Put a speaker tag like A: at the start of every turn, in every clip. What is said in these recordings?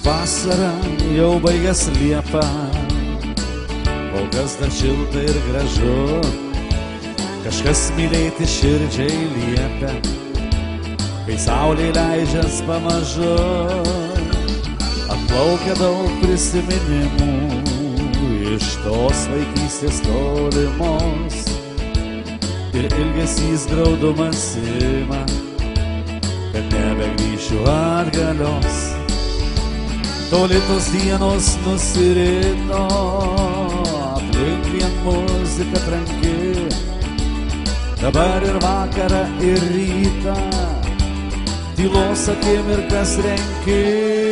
A: Vasara jau baigęs Liepą, kol kas dar šilta ir gražu, kažkas mylėti širdžiai liepia, kai saulė leidžias pamažu. Atplaukia daug prisiminimų iš tos vaikystės tolimos, ir ilgesys graudumas ima, kad nebegrįšiu atgalios. Toli tos dienos nusirito, aplink vien muzika tranki, dabar ir vakarą ir rytą, tylos akimirkas renki.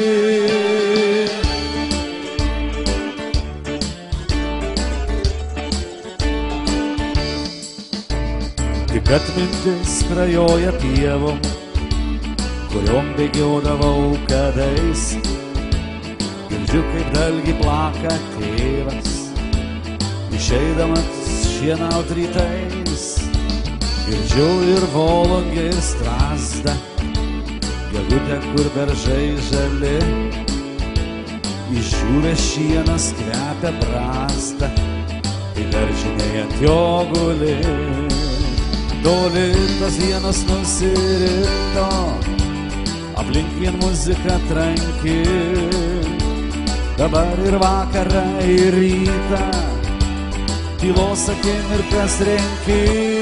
A: Tik atmintis skrajoja pievom, kuriom bėgiodavau kadais. Girdžiu, kaip dalgi plaka tėvas, išeidamas šienaut rytais. Girdžiu ir volungę ir strazdą, gegutę, kur beržai žali, išdžiūvę šienas kvepia brastą, ir daržiniai ant jo guli. Toli tos dienos nusirito, aplink vien muzika tranki, dabar ir vakarą ir rytą, tylos akimirkas renki.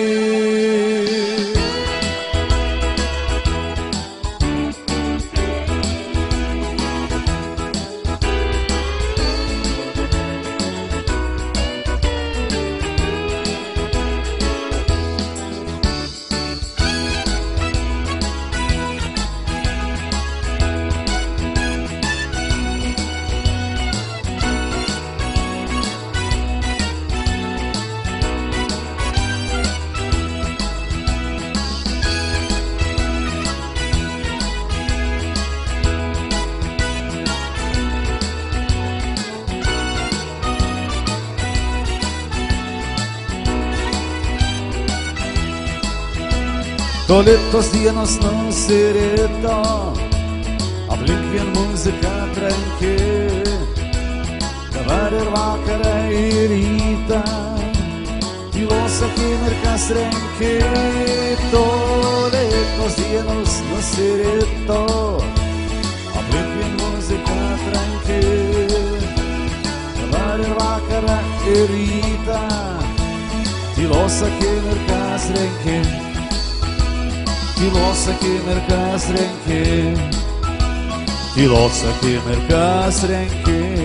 A: Toli tos dienos nusirito, aplink vien muzika tranki, dabar ir vakarą ir rytą, tylos akimirkas renki. Toli tos dienos nusirito, aplink vien muzika tranki, dabar ir vakarą ir rytą, tylos akimirkas renki. Tylos akimirkas renki, tylos akimirkas renki.